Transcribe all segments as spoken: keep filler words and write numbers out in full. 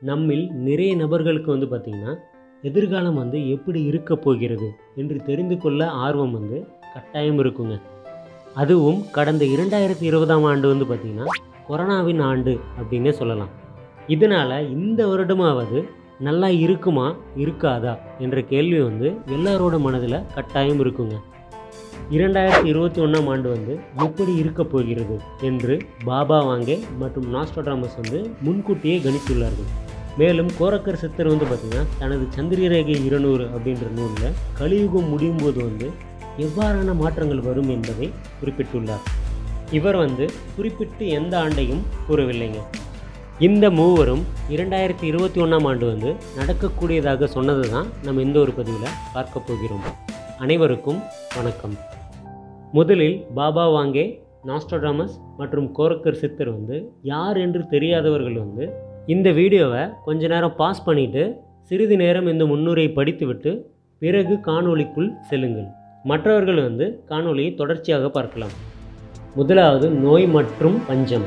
நம்மில் நிறைய நபர்களுக்கு வந்து பார்த்திங்கன்னா எதிர்காலம் வந்து எப்படி இருக்க போகிறது என்று தெரிந்து கொள்ள ஆர்வம் வந்து கட்டாயம் இருக்குங்க. அதுவும் கடந்த இரண்டாயிரத்தி இருபதாம் ஆண்டு வந்து பார்த்திங்கன்னா கொரோனாவின் ஆண்டு அப்படின்னே சொல்லலாம். இதனால் இந்த வருடமாவது நல்லா இருக்குமா இருக்காதா என்ற கேள்வி வந்து எல்லாரோட மனதில் கட்டாயம் இருக்குங்க. இரண்டாயிரத்தி இருபத்தி ஒன்றாம் ஆண்டு வந்து எப்படி இருக்க போகிறது என்று பாபா வாங்கே மற்றும் நாஸ்ட்ராடாமஸ் வந்து முன்கூட்டியே கணித்துள்ளார்கள். மேலும் கோரக்கர் சித்தர் வந்து பார்த்திங்கன்னா தனது சந்திரரேகை இருநூறு அப்படின்ற நூலில் கலியுகம் முடியும் போது வந்து எவ்வாறான மாற்றங்கள் வரும் என்பதை குறிப்பிட்டுள்ளார். இவர் வந்து குறிப்பிட்டு எந்த ஆண்டையும் கூறவில்லைங்க. இந்த மூவரும் இரண்டாயிரத்தி இருபத்தி ஒன்றாம் ஆண்டு வந்து நடக்கக்கூடியதாக சொன்னது தான் நம்ம இந்த ஒரு பதிவில் பார்க்க போகிறோம். அனைவருக்கும் வணக்கம். முதலில் பாபா வாங்கே, நாஸ்ட்ராடாமஸ் மற்றும் கோரக்கர் சித்தர் வந்து யார் என்று தெரியாதவர்கள் வந்து இந்த வீடியோவை கொஞ்ச நேரம் பாஸ் பண்ணிவிட்டு சிறிது நேரம் இந்த முன்னுரையை படித்துவிட்டு பிறகு காணொளிக்குள் செல்லுங்கள். மற்றவர்கள் வந்து காணொளியை தொடர்ச்சியாக பார்க்கலாம். முதலாவது நோய் மற்றும் பஞ்சம்.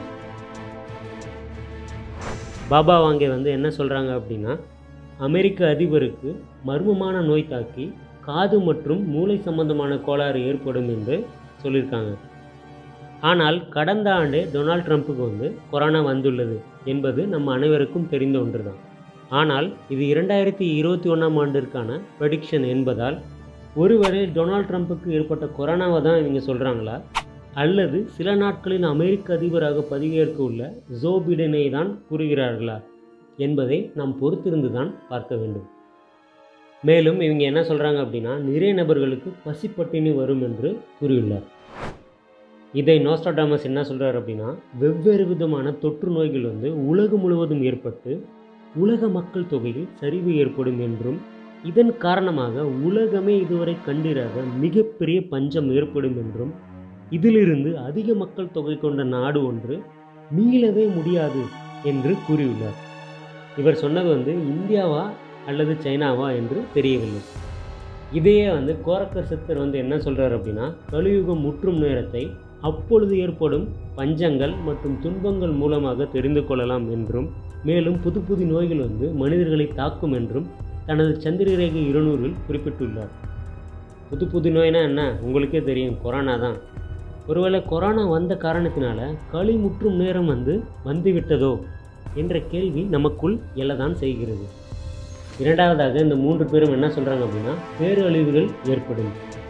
பாபா வாங்கே வந்து என்ன சொல்கிறாங்க அப்படின்னா, அமெரிக்க அதிபருக்கு மர்மமான நோய் தாக்கி காது மற்றும் மூளை சம்பந்தமான கோளாறு ஏற்படும் என்று சொல்லியிருக்காங்க. ஆனால் கடந்த ஆண்டு டொனால்ட் ட்ரம்ப்புக்கு வந்து கொரோனா வந்துள்ளது என்பது நம்ம அனைவருக்கும் தெரிந்த ஒன்று தான். ஆனால் இது இரண்டாயிரத்தி இருபத்தி ஒன்றாம் ஆண்டிற்கான ப்ரெடிக்ஷன் என்பதால் ஒருவேளை டொனால்ட் ட்ரம்ப்புக்கு ஏற்பட்ட கொரோனாவை தான் இவங்க சொல்கிறாங்களா, அல்லது சில நாட்களில் அமெரிக்க அதிபராக பதவியேற்க உள்ள ஜோ பிடனை தான் கூறுகிறார்களா என்பதை நாம் பொறுத்திருந்து தான் பார்க்க வேண்டும். மேலும் இவங்க என்ன சொல்கிறாங்க அப்படின்னா, நிறைய நபர்களுக்கு பசிப்பட்டினி வரும் என்று கூறியுள்ளார். இதை நாஸ்ட்ராடாமஸ் என்ன சொல்கிறார் அப்படின்னா, வெவ்வேறு விதமான தொற்று நோய்கள் வந்து உலகம் முழுவதும் ஏற்பட்டு உலக மக்கள் தொகையில் சரிவு ஏற்படும் என்றும், இதன் காரணமாக உலகமே இதுவரை கண்டிராத மிகப்பெரிய பஞ்சம் ஏற்படும் என்றும், இதிலிருந்து அதிக மக்கள் தொகை கொண்ட நாடு ஒன்று மீளவே முடியாது என்று கூறியுள்ளார். இவர் சொன்னது வந்து இந்தியாவா அல்லது சைனாவா என்று தெரியவில்லை. இதையே வந்து கோரக்கர் சித்தர் வந்து என்ன சொல்கிறார் அப்படின்னா, கலியுகம் முற்றும் நேரத்தை அப்பொழுது ஏற்படும் பஞ்சங்கள் மற்றும் துன்பங்கள் மூலமாக தெரிந்து கொள்ளலாம் என்றும், மேலும் புது புது நோய்கள் வந்து மனிதர்களை தாக்கும் என்றும் தனது சந்திரரேகை இருநூறில் குறிப்பிட்டுள்ளார். புது புது நோய்னா என்ன உங்களுக்கே தெரியும், கொரோனா தான். ஒருவேளை கொரோனா வந்த காரணத்தினால களி முற்றும் நேரம் வந்து வந்துவிட்டதோ என்ற கேள்வி நமக்குள் எழதான் செய்கிறது. இரண்டாவதாக இந்த மூன்று பேரும் என்ன சொல்கிறாங்க அப்படின்னா, பேரழிவுகள் ஏற்படும்.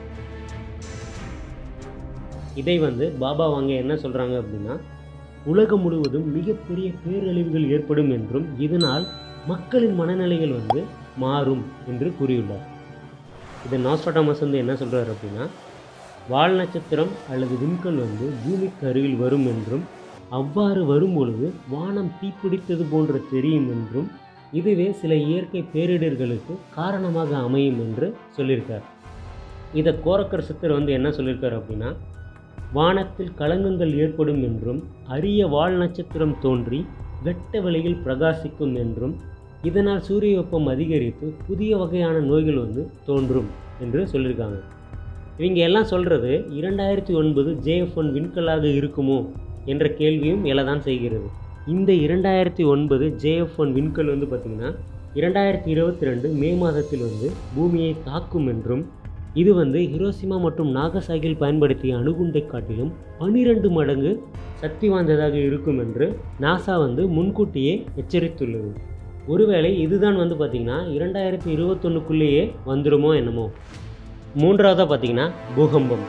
இதை வந்து பாபா வாங்க என்ன சொல்கிறாங்க அப்படின்னா, உலகம் முழுவதும் மிகப்பெரிய பேரழிவுகள் ஏற்படும் என்றும், இதனால் மக்களின் மனநிலைகள் வந்து மாறும் என்று கூறியுள்ளார். இதை நாஸ்ட்ராடாமஸ் வந்து என்ன சொல்கிறார் அப்படின்னா, வால் நட்சத்திரம் அல்லது விண்கல் வந்து பூமிக்கு அருகில் வரும் என்றும், அவ்வாறு வரும் பொழுது வானம் தீப்பிடித்தது போன்று தெரியும் என்றும், இதுவே சில இயற்கை பேரிடர்களுக்கு காரணமாக அமையும் என்று சொல்லியிருக்கார். இதை கோரக்கர் சித்தர் வந்து என்ன சொல்லியிருக்கார் அப்படின்னா, வானத்தில் கலங்கங்கள் ஏற்படும் என்றும், அரிய வால் நட்சத்திரம் தோன்றி வெட்ட வெளியில் பிரகாசிக்கும் என்றும், இதனால் சூரிய வெப்பம் அதிகரித்து புதிய வகையான நோய்கள் வந்து தோன்றும் என்று சொல்லியிருக்காங்க. இவங்க எல்லாம் சொல்கிறது இரண்டாயிரத்தி ஒன்பது ஜேஎஃப் ஒன் விண்கல்லாக இருக்குமோ என்ற கேள்வியும் எழதான் செய்கிறது. இந்த இரண்டாயிரத்தி ஒன்பது ஜேஎஃப் ஒன் விண்கல் வந்து பார்த்திங்கன்னா இரண்டாயிரத்தி இருபத்தி ரெண்டு மே மாதத்தில் வந்து பூமியை தாக்கும் என்றும், இது வந்து ஹிரோஷிமா மற்றும் நாகசாகியில் பயன்படுத்திய அணுகுண்டை காட்டிலும் பன்னிரண்டு மடங்கு சக்தி வாய்ந்ததாக இருக்கும் என்று நாசா வந்து முன்கூட்டியே எச்சரித்துள்ளது. ஒருவேளை இதுதான் வந்து பார்த்திங்கன்னா இரண்டாயிரத்தி இருபத்தொன்னுக்குள்ளேயே வந்துடுமோ என்னமோ. மூன்றாவதாக பார்த்திங்கன்னா பூகம்பம்.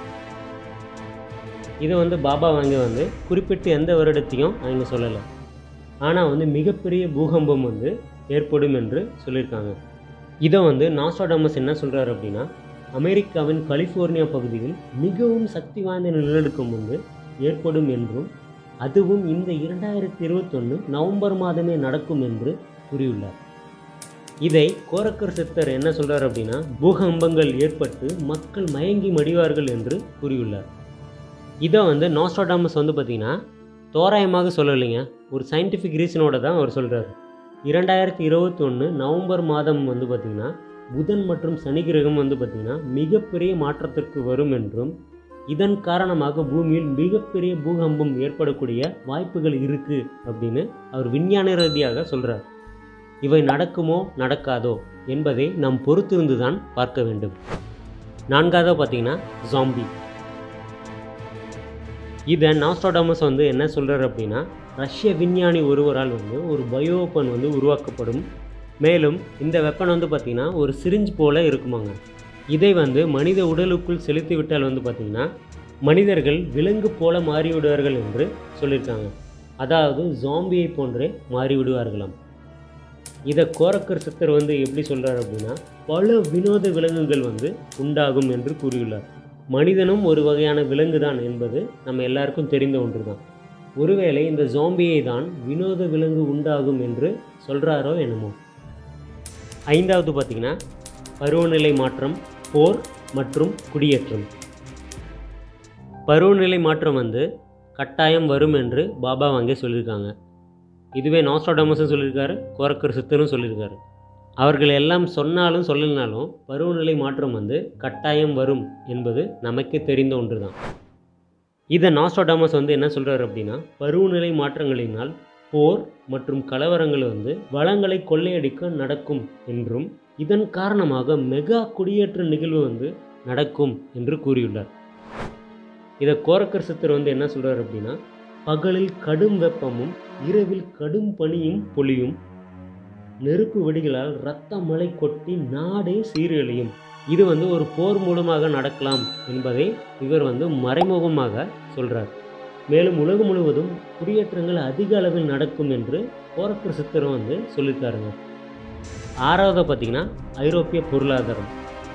இதை வந்து பாபா வாங்க வந்து குறிப்பிட்டு எந்த வருடத்தையும் அவங்க சொல்லலை. ஆனால் வந்து மிகப்பெரிய பூகம்பம் வந்து ஏற்படும் என்று சொல்லியிருக்காங்க. இதை வந்து நாஸ்ட்ராடாமஸ் என்ன சொல்கிறார் அப்படின்னா, அமெரிக்காவின் கலிஃபோர்னியா பகுதியில் மிகவும் சக்தி வாய்ந்த நிலநடுக்கம் வந்து ஏற்படும் என்றும், அதுவும் இந்த இரண்டாயிரத்தி இருபத்தொன்று நவம்பர் மாதமே நடக்கும் என்று கூறியுள்ளார். இதை கோரக்கர் சித்தர் என்ன சொல்கிறார் அப்படின்னா, பூகம்பங்கள் ஏற்பட்டு மக்கள் மயங்கி மடிவார்கள் என்று கூறியுள்ளார். இதை வந்து நாஸ்ட்ராடாமஸ் வந்து பார்த்திங்கன்னா தோராயமாக சொல்லலைங்க, ஒரு சயின்டிஃபிக் ரீசனோட தான் அவர் சொல்கிறார். இரண்டாயிரத்தி இருபத்தி ஒன்று நவம்பர் மாதம் வந்து பார்த்திங்கன்னா புதன் மற்றும் சனி கிரகம் வந்து பார்த்திங்கன்னா மிகப்பெரிய மாற்றத்திற்கு வரும் என்றும், இதன் காரணமாக பூமியில் மிகப்பெரிய பூகம்பம் ஏற்படக்கூடிய வாய்ப்புகள் இருக்குது அப்படின்னு அவர் விஞ்ஞான ரீதியாக சொல்கிறார். இவை நடக்குமோ நடக்காதோ என்பதை நாம் பொறுத்திருந்து தான் பார்க்க வேண்டும். நான்காவது பார்த்தீங்கன்னா ஜாம்பி. இதை நாஸ்ட்ராடமஸ் வந்து என்ன சொல்கிறார் அப்படின்னா, ரஷ்ய விஞ்ஞானி ஒருவரால் வந்து ஒரு பயோ வெப்பன் வந்து உருவாக்கப்படும். மேலும் இந்த வெப்பன் வந்து பார்த்திங்கன்னா ஒரு சிரிஞ்ச் போல் இருக்குமாங்க. இதை வந்து மனித உடலுக்குள் செலுத்தி விட்டால் வந்து பார்த்திங்கன்னா மனிதர்கள் விலங்கு போல மாறிவிடுவார்கள் என்று சொல்லியிருக்காங்க. அதாவது ஜாம்பியை போன்றே மாறிவிடுவார்களாம். இதை கோரக்கர் சித்தர் வந்து எப்படி சொல்கிறார் அப்படின்னா, பல வினோத விலங்குகள் வந்து உண்டாகும் என்று கூறியுள்ளார். மனிதனும் ஒரு வகையான விலங்கு தான் என்பது நம்ம எல்லாருக்கும் தெரிந்த ஒன்று தான். ஒருவேளை இந்த ஜாம்பியை தான் வினோத விலங்கு உண்டாகும் என்று சொல்கிறாரோ என்னமோ. ஐந்தாவது பார்த்திங்கன்னா பருவநிலை மாற்றம், போர் மற்றும் குடியேற்றம். பருவநிலை மாற்றம் வந்து கட்டாயம் வரும் என்று பாபா வாங்கே சொல்லியிருக்காங்க. இதுவே நாஸ்ட்ராடமஸும் சொல்லியிருக்காரு, கோரக்கர் சித்தரும் சொல்லியிருக்காரு. அவர்கள் எல்லாம் சொன்னாலும் சொல்லலினாலும் பருவநிலை மாற்றம் வந்து கட்டாயம் வரும் என்பது நமக்கு தெரிந்த ஒன்று தான். இதை நாஸ்ட்ராடமஸ் வந்து என்ன சொல்கிறார் அப்படின்னா, பருவநிலை மாற்றங்களினால் போர் மற்றும் கலவரங்கள் வந்து வளங்களை கொள்ளையடிக்க நடக்கும் என்றும் இதன் காரணமாக மெகா குடியேற்ற நிகழ்வு வந்து நடக்கும் என்று கூறியுள்ளார். இதை கோரக்கர் சித்தர் வந்து என்ன சொல்கிறார் அப்படின்னா, பகலில் கடும் வெப்பமும் இரவில் கடும் பனியும் பொழியும், நெருப்பு வெடிகளால் இரத்த மழை கொட்டி நாடே சீரழியும். இது வந்து ஒரு போர் மூலமாக நடக்கலாம் என்பதை இவர் வந்து மறைமுகமாக சொல்கிறார். மேலும் உலகம் முழுவதும் குடியேற்றங்கள் அதிக அளவில் நடக்கும் என்று கோரக்கர் சித்தரும் வந்து சொல்லியிருக்காருங்க. ஆறாவது பார்த்திங்கன்னா ஐரோப்பிய பொருளாதாரம்.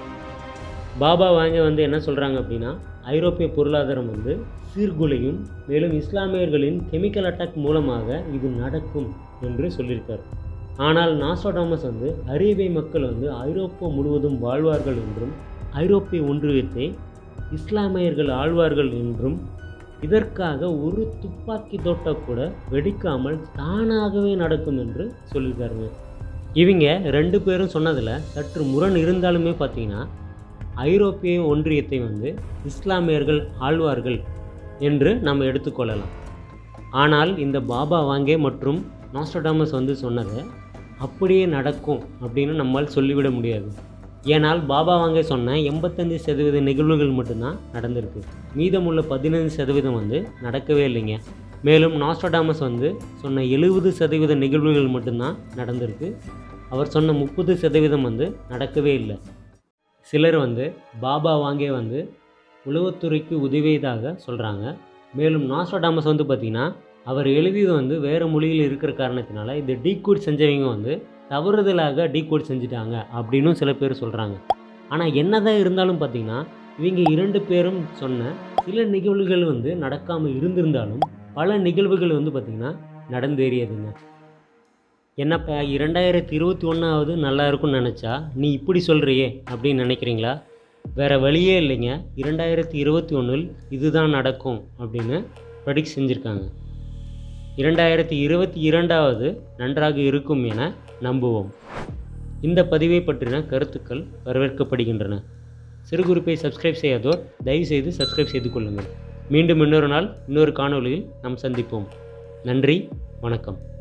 பாபா வாங்க வந்து என்ன சொல்கிறாங்க அப்படின்னா, ஐரோப்பிய பொருளாதாரம் வந்து சீர்குலையும், மேலும் இஸ்லாமியர்களின் கெமிக்கல் அட்டாக் மூலமாக இது நடக்கும் என்று சொல்லியிருக்கார். ஆனால் நாஸ்ட்ராடமஸ் வந்து அரேபிய மக்கள் வந்து ஐரோப்பா முழுவதும் வாழ்வார்கள் என்றும் ஐரோப்பிய ஒன்றியத்தை இஸ்லாமியர்கள் ஆழ்வார்கள் என்றும் இதற்காக ஒரு துப்பாக்கி தோட்டா கூட வெடிக்காமல் தானாகவே நடக்கும் என்று சொல்லியிருக்காருங்க. இவங்க ரெண்டு பேரும் சொன்னதில் சற்று முரண் இருந்தாலுமே பார்த்தீங்கன்னா ஐரோப்பிய ஒன்றியத்தை வந்து இஸ்லாமியர்கள் ஆழ்வார்கள் என்று நம்ம எடுத்துக்கொள்ளலாம். ஆனால் இந்த பாபா வாங்கே மற்றும் நாஸ்ட்ராடமஸ் வந்து சொன்னதை அப்படியே நடக்கும் அப்படின்னு நம்மால் சொல்லிவிட முடியாது. ஏனால் பாபா வாங்கே சொன்ன எண்பத்தஞ்சு சதவீத நிகழ்வுகள் மட்டும்தான் நடந்திருக்கு. மீதமுள்ள பதினைந்து சதவீதம் வந்து நடக்கவே இல்லைங்க. மேலும் நாஸ்ட்ராடமஸ் வந்து சொன்ன எழுபது சதவீத நிகழ்வுகள் மட்டும்தான் நடந்திருக்கு. அவர் சொன்ன முப்பது சதவீதம் வந்து நடக்கவே இல்லை. சிலர் வந்து பாபா வாங்கே வந்து உளவுத்துறைக்கு உதவியதாக சொல்கிறாங்க. மேலும் நாஸ்ட்ராடமஸ் வந்து பார்த்திங்கன்னா அவர் எழுதியது வந்து வேறு மொழியில் இருக்கிற காரணத்தினால இந்த டீகோட் செஞ்சவங்க வந்து தவறுதலாக டீகோட் செஞ்சுட்டாங்க அப்படின்னும் சில பேர் சொல்கிறாங்க. ஆனால் என்னதான் இருந்தாலும் பார்த்திங்கன்னா இவங்க இரண்டு பேரும் சொன்ன சில நிகழ்வுகள் வந்து நடக்காமல் இருந்திருந்தாலும் பல நிகழ்வுகள் வந்து பார்த்திங்கன்னா நடந்தேறியதுங்க. என்னப்பா இரண்டாயிரத்தி இருபத்தி ஒன்றாவது நல்லா இருக்கும்னு நினச்சா நீ இப்படி சொல்கிறியே அப்படின்னு நினைக்கிறீங்களா? வேறு வழியே இல்லைங்க. இரண்டாயிரத்தி இருபத்தி ஒன்றில் இதுதான் நடக்கும் அப்படின்னு ப்ரெடிக்ட் செஞ்சுருக்காங்க. இரண்டாயிரத்தி இருபத்தி இரண்டாவது நன்றாக இருக்கும் என நம்புவோம். இந்த பதிவை பற்றின கருத்துக்கள் வரவேற்கப்படுகின்றன. சிறுகுறிப்பை சப்ஸ்கிரைப் செய்யாதோர் தயவுசெய்து சப்ஸ்கிரைப் செய்து கொள்ளுங்கள். மீண்டும் இன்னொரு நாள் இன்னொரு காணொளியில் நாம் சந்திப்போம். நன்றி, வணக்கம்.